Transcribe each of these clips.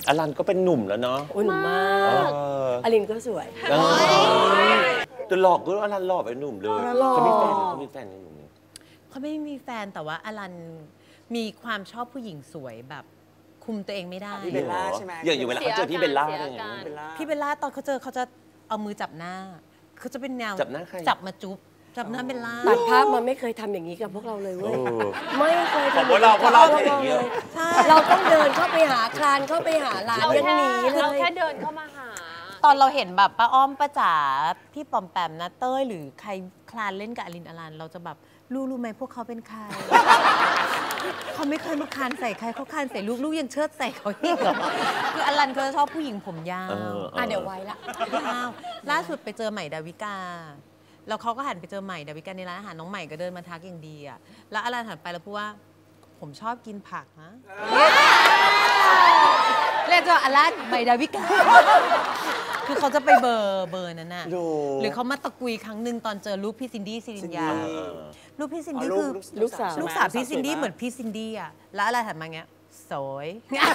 อลันก็เป็นหนุ่มแล้วเนาะหนุ่มมากอลินก็สวยแต่หลอกก็อลันหล่อไปหนุ่มเลยเขามีแฟนเขามีแฟนหนุ่มเขาไม่มีแฟนแต่ว่าอลันมีความชอบผู้หญิงสวยแบบคุมตัวเองไม่ได้พี่เบลล่าใช่ไหมอย่างเวลาเขาเจอพี่เบลล่าพี่เบลล่าตอนเขาเจอเขาจะเอามือจับหน้าเขาจะเป็นแนวจับหน้าใครจับมาจุ๊บจับหน้าเบลล่าตัดภาพมาไม่เคยทำอย่างนี้กับพวกเราเลยเว้ยไม่เคยทำพวกเราอย่างเงี้ยเราต้องเดินเข้าไปหาคลานเข้าไปหาร้านยังหนีเลยเราแค่เดินเข้ามาหาตอนเราเห็นแบบป้าอ้อมป้าจ๋าพี่ปอมแปมนะเต้ยหรือใครคลานเล่นกับอลินอลันเราจะแบบรู้ไหมพวกเขาเป็นใครเขาไม่เคยมาคลานใส่ใครเขาคลานใส่ลูกยังเชิดใส่เขาอีกเหรอคืออลันเขาชอบผู้หญิงผมยาวเดี๋ยวไว้ละล่าสุดไปเจอใหม่ดาวิกาแล้วเขาก็หันไปเจอใหม่ดาวิกาในร้านอาหารน้องใหม่ก็เดินมาทักอย่างดีอ่ะแล้วอลันหันไปแล้วพูดว่าผมชอบกินผักนะเรียกว่าอลันใหม่ดาวิกาคือเขาจะไปเบอร์นั้นน่ะหรือเขามาตะกุยครั้งหนึ่งตอนเจอรูปพี่ซินดี้ซิรินยารูปพี่ซินดี้คือลูกสาวพี่ซินดี้เหมือนพี่ซินดี้อ่ะแล้วอะไรหันมาเงี้ยสวย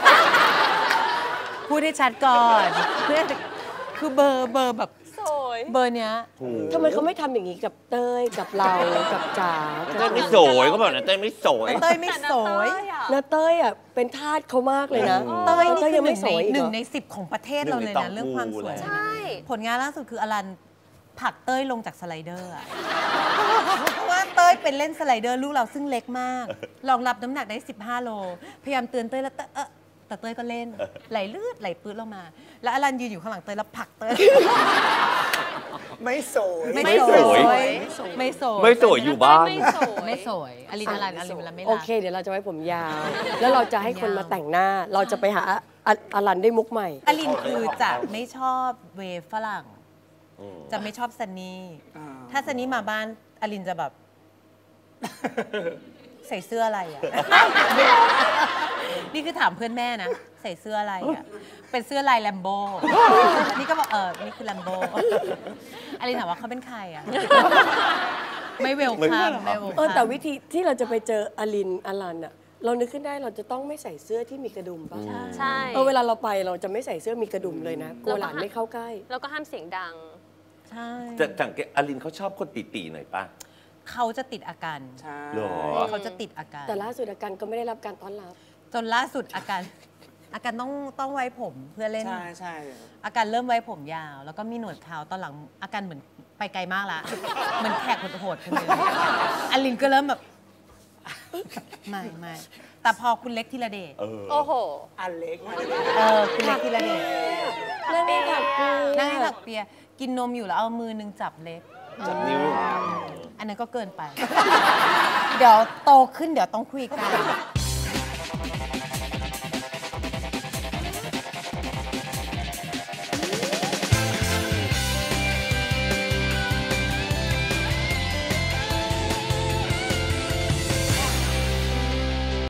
พูดให้ชัดก่อนเพื่อคือเบอร์แบบเบอร์เนี้ยทำไมเขาไม่ทำอย่างนี้กับเต้ยกับเรากับจ๋าเต้ยไม่สวยก็บอกนะเต้ยไม่สวยเต้ยไม่สวยแล้วเต้ยอ่ะเป็นทาสเขามากเลยนะเต้ยนี่คือ1 ใน 10ของประเทศเราเลยนะเรื่องความสวยผลงานล่าสุดคืออลันผลักเต้ยลงจากสไลเดอร์เพราะว่าเต้ยเป็นเล่นสไลเดอร์ลูกเราซึ่งเล็กมากรองรับน้ำหนักได้15 โลพยายามเตือนเต้ยแล้วแต่เต้ยก็เล่นไหลลื่นไหลปื้ดลงมาแล้วอลันยืนอยู่ข้างหลังเต้ยแล้วผลักเต้ยไม่สวยไม่สวยอยู่บ้านไม่สวยอลินอลันไม่รักโอเคเดี๋ยวเราจะไว้ผมยาวแล้วเราจะให้คนมาแต่งหน้าเราจะไปหาอลันได้มุกใหม่อลินคือจะไม่ชอบเวฟฝรั่งจะไม่ชอบซันนี่ถ้าซันนี่มาบ้านอลินจะแบบใส่เสื้ออะไรอ่ะนี่คือถามเพื่อนแม่นะใส่เสื้ออะไรอ่ะเป็นเสื้อลายแลมโบนี่ก็บอกนี่คือแลมโบอลินถามว่าเขาเป็นใครอ่ะไม่เวลคัมแต่วิธีที่เราจะไปเจออลันอ่ะเรานึกขึ้นได้เราจะต้องไม่ใส่เสื้อที่มีกระดุมป่ะใช่เวลาเราไปเราจะไม่ใส่เสื้อมีกระดุมเลยนะกลัวหลานไม่เข้าใกล้แล้วก็ห้ามเสียงดังใช่แต่สังเกตอลินเขาชอบคนตีๆหน่อยป่ะเขาจะติดอาการเขาจะติดอาการแต่ล่าสุดอาการก็ไม่ได้รับการต้อนรับจนล่าสุดอาการต้องไว้ผมเพื่อเล่นใช่อาการเริ่มไว้ผมยาวแล้วก็มีหนวดเขาตอนหลังอาการเหมือนไปไกลมากละเหมือนแขกโหดๆคนนึงอลินก็เริ่มแบบไม่แต่พอคุณเล็กธีรเดชโอ้โหอันเล็กคุณเล็กธีรเดชนั่งให้ถักเปียกินนมอยู่แล้วเอามือนึงจับเล็กจับนิ้วอันนั้นก็เกินไปเดี๋ยวโตขึ้นเดี๋ยวต้องคุยกัน